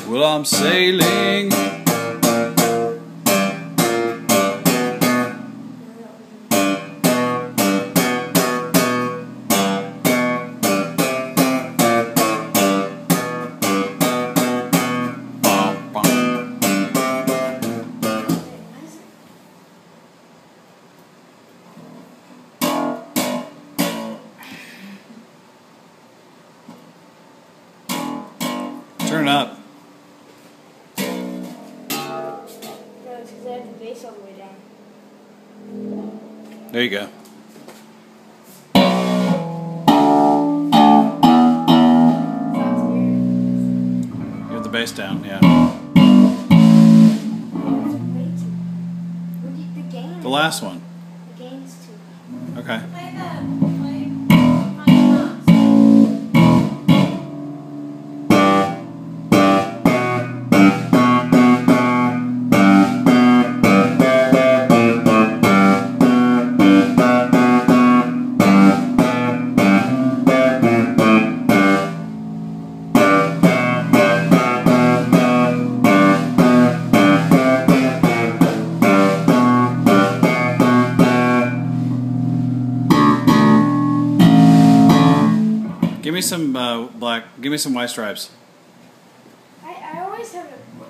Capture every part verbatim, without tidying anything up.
Well, I'm sailing. Turn it up. No, it's because I have the bass all the way down. There you go. You have the bass down, yeah. The last one. The gain's too. Okay. Play the, play Give me some uh, black. Give me some white stripes. I, I always have a...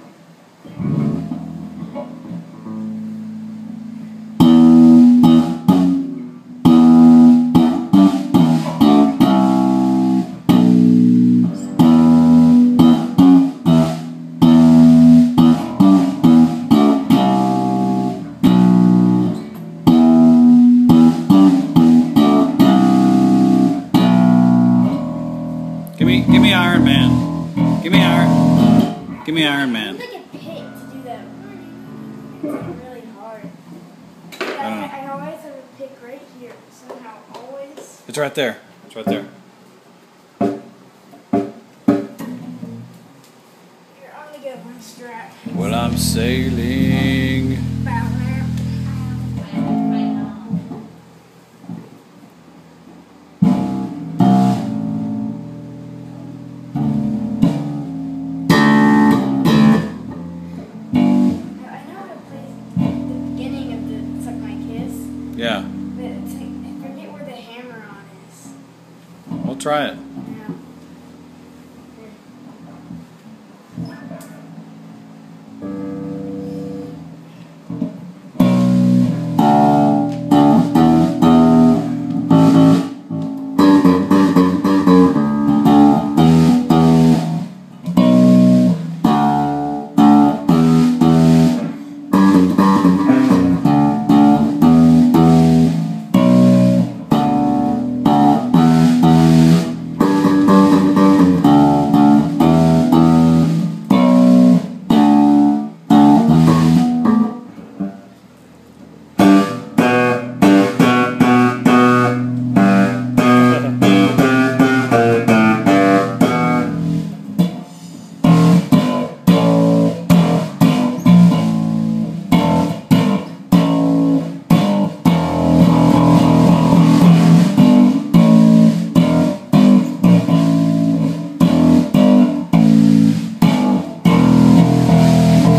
Give me, give me Iron Man. Give me Iron. Give me Iron Man. I need like a pick to do that. It's like really hard. Like, I, don't know. I, I always have a pick right here. Somehow, always. It's right there. It's right there. Here, I'm gonna get one strap. Well, I'm sailing. Yeah. But it's like, I forget where the hammer on is. We'll try it. Yeah.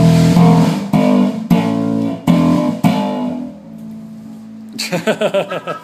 Ha ha ha ha.